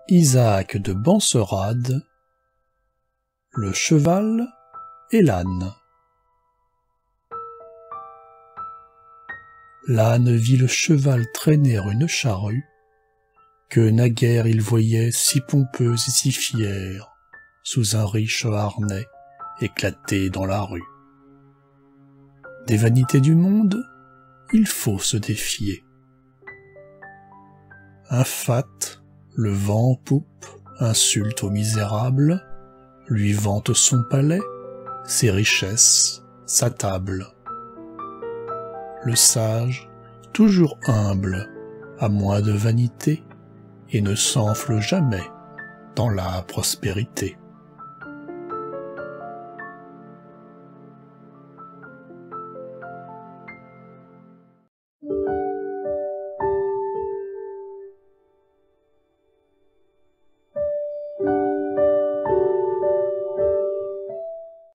Isaac de Benserade, le cheval et l'âne. L'âne vit le cheval traîner une charrue, que naguère il voyait si pompeuse et si fière, sous un riche harnais éclaté dans la rue. Des vanités du monde, il faut se défier. Un fat, le vent en poupe, insulte au misérable, lui vante son palais, ses richesses, sa table. Le sage, toujours humble, a moins de vanité, et ne s'enfle jamais dans la prospérité.